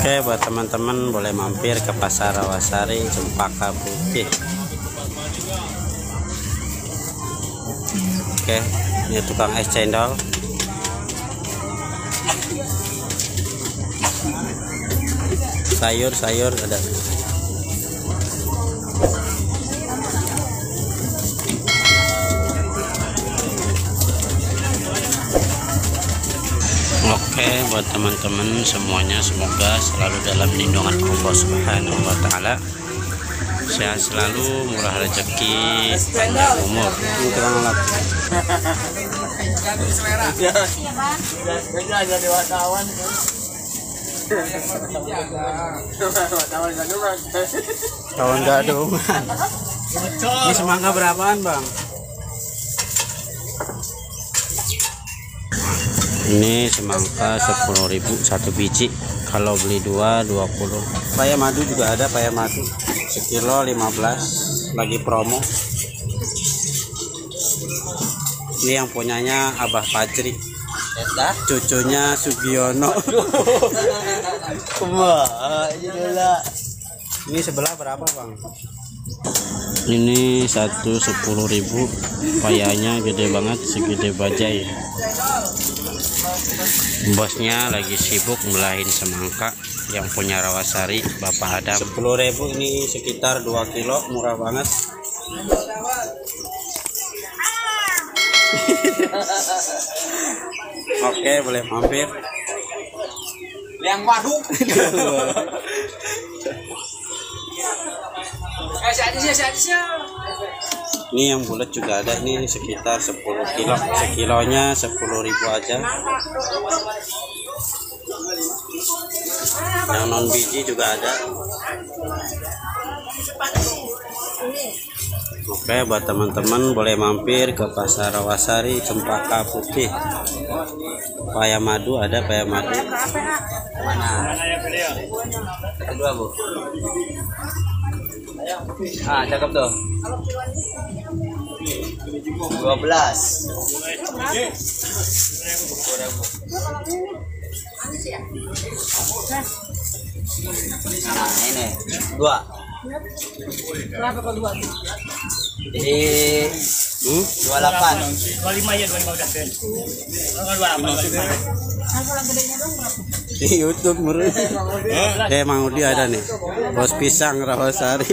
Oke, buat teman-teman boleh mampir ke Pasar Rawasari Cempaka Putih. Oke, ini tukang es cendol. Sayur ada. Oke, buat teman-teman semuanya, semoga selalu dalam lindungan Allah Subhanahu wa Ta'ala, sehat selalu, murah rezeki, panjang umur. Kawan gadung. Ini semangka berapaan, Bang? Ini semangka 10.000 satu biji, kalau beli 2 20. Paya madu juga ada, paya madu sekilo 15, lagi promo. Ini yang punyanya Abah Fajri, cucunya Sugiono. Ini sebelah berapa, Bang? Ini 10.000, payanya gede banget, segede bajai. Bosnya lagi sibuk melahin semangka yang punya Rawasari, Bapak Adam. 10.000 ini sekitar 2 kilo, murah banget. Oke, boleh mampir. Yang waduk. Ini yang bulat juga ada, ini sekitar 10 kilo, sekilonya 10.000 aja. Yang non biji juga ada. Oke, buat teman-teman boleh mampir ke Pasar Rawasari Cempaka Putih. Paya madu ada, paya madu. Mana? Kedua, Bu. Ah, cakep tuh. 12. Nah, ini 2. Berapa kalau 2? Jadi 28. 25 ya, 25 udah. Kalau 28. Di YouTube murni. Mang Udi ada nih, Bos Pisang Rawasari.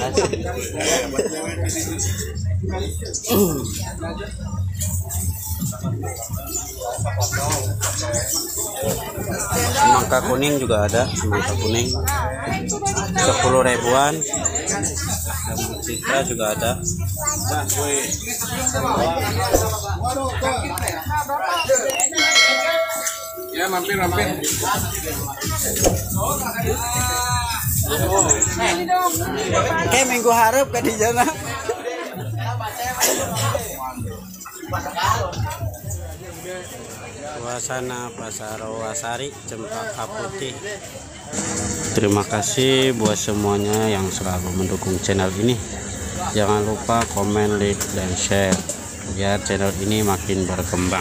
Semangka kuning juga ada, semangka kuning 10.000-an. Citra juga ada. Ya, mampir. Kayak minggu harap kan di sana. Suasana Pasar Rawasari Cempaka Putih. Terima kasih buat semuanya yang selalu mendukung channel ini. Jangan lupa komen, like, dan share biar channel ini makin berkembang.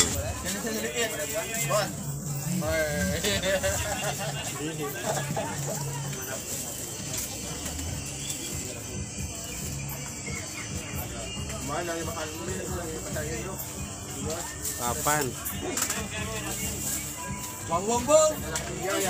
Kapan? Bang. Ya.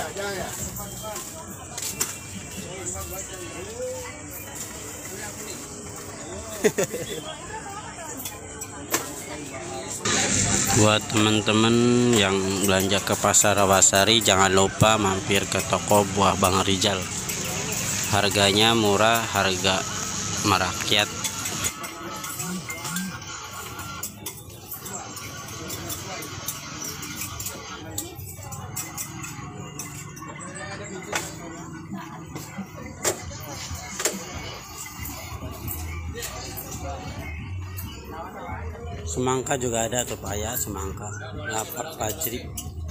Buat teman-teman yang belanja ke Pasar Rawasari, jangan lupa mampir ke toko buah Bang Rizal. Harganya murah, harga merakyat. Semangka juga ada tuh, paya semangka Bapak Fajri.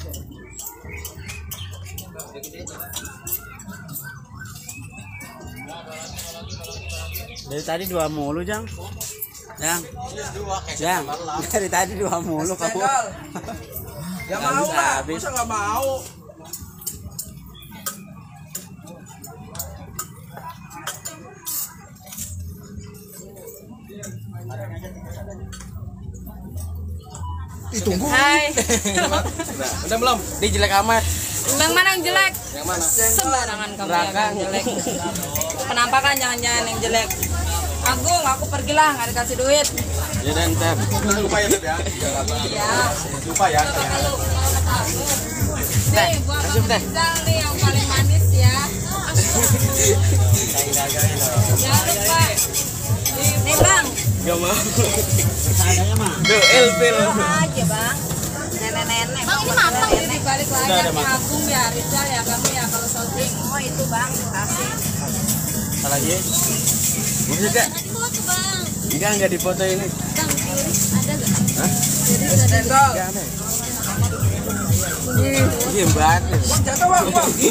Dari tadi 2 mulu, Jang. Dari tadi 2 mulu kamu. Ya mau lah, masa nggak mau? Tunggu. Hai. Udah belum? Dia jelek amat. Yang mana yang jelek? Yang mana? Sembarangan kamu yang jelek. Penampakan jangan-jangan yang jelek. Agung, aku pergilah, nggak dikasih duit. Ya dan ntar. Lupa ya, ya. Ya. Lupa ya. Nih, buat Rizal nih yang paling manis ya. Jangan lupa. Nih bang. Gak mau. Seadanya mah. Duh, ilfil. Aja bang. Nenek-nenek. Bang ini matang ya di balik layar Agung ya Rizal ya kamu ya kalau syuting. Oh itu bang, kasih. Apa lagi? Bisa gak? Foto bang. Enggak dipoto ini. Bang, ada gak? Hah? Sendok. Enggak ada. Iya, mbak. Jatuh bang.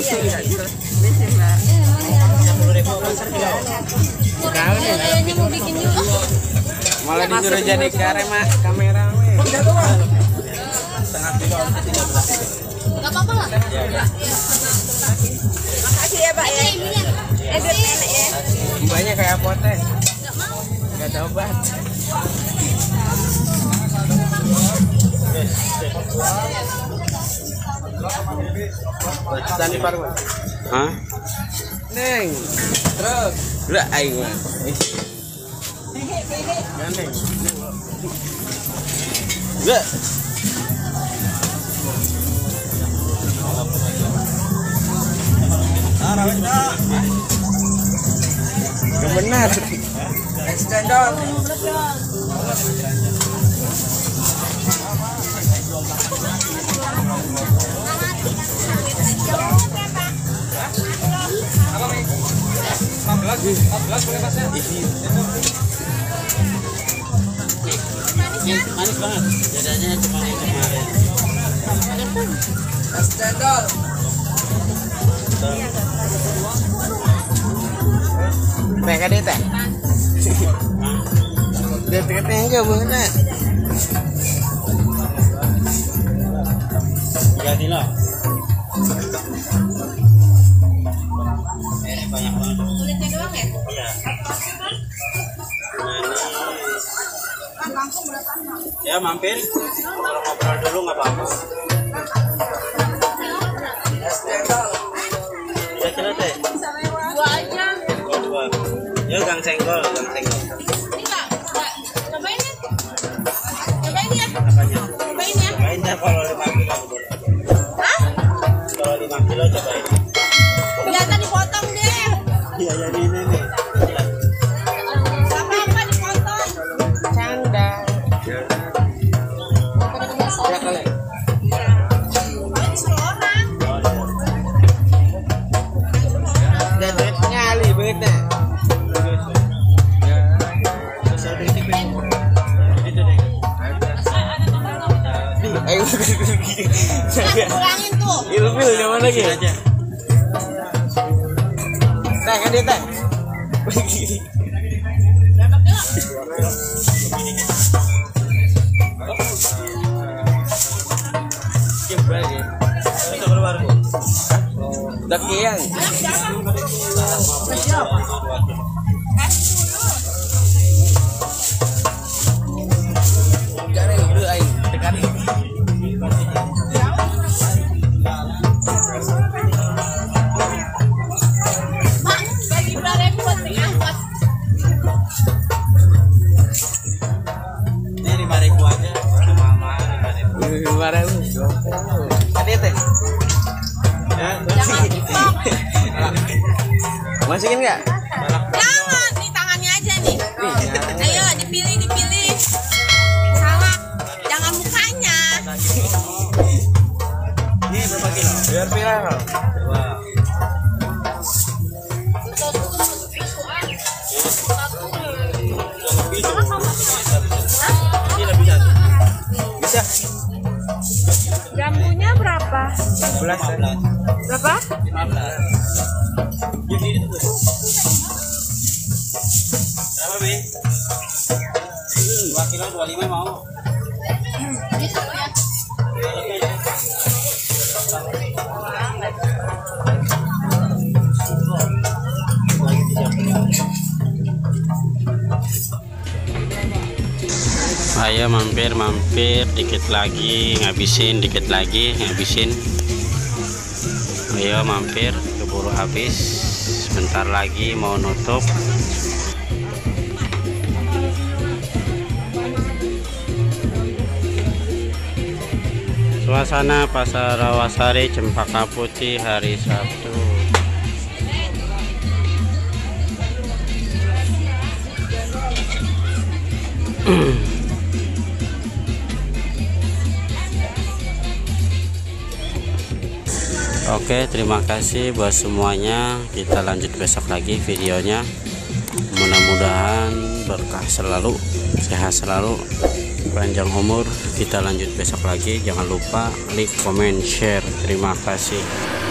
Kayaknya mau bikin juga. Malah disuruh jadi kamera. Gak apa-apa lah. Makasih ya Pak ya. Edit nenek ya. Mbaknya kayak pote. Gak mau. Gak ada obat. Tani paru. Hah? Neng. Terus. Lah aing mah. Neng. Lah. Benar. Cendol. Manis banget. Bedanya cuma yang kemarin. Cendol. Mereka dia teh. Dia teh enggak bener. Jadi lah. Ini banyak banget. Kulitnya doang ya? Iya. Ya mampir. Kalau ngobrol dulu nggak apa-apa. Kira-kira teh. Dua aja. Dua. Ya gang senggol. Ini enggak. Cobain ya. Cobain ya. Apanya? Cobain ya. Cobain deh kalau 5 kilo. Hah? Kalau 5 kilo cobain. Biasa dipotong deh. Iya jadi ini nih. Gak apa-apa dipotong. Canda. Ya kali. Kalau disuruh orang. Dan nyali bener. Ayo. Kurangin tuh. Ilfil zaman lagi. Aja. Teh kan dia teh. Dakian. Cari dulu aing tekan. Mak, bagi berapa ribu buat naik angkot? Ini 5.000 aja. Mama 5.000. Kemarin. Ada teh. Jangan dipok. Masukin enggak? Jangan, nih tangannya aja nih. Ayo dipilih. Salah. Jangan mukanya. Ini berapa kilo? Biar viral. Wah. Ini lebih satu. Bisa. Jambunya berapa? 11. Berapa? 15. Jadi itu tuh. Berapa, Bi? 2 kilo 25 mau. Ini satu ya. Ayo mampir dikit lagi ngabisin, ayo mampir, keburu habis, sebentar lagi mau nutup. Suasana Pasar Rawasari Cempaka Putih hari Sabtu. Oke, terima kasih buat semuanya. Kita lanjut besok lagi videonya. Mudah-mudahan berkah selalu, sehat selalu, panjang umur. Kita lanjut besok lagi. Jangan lupa like, comment, share. Terima kasih.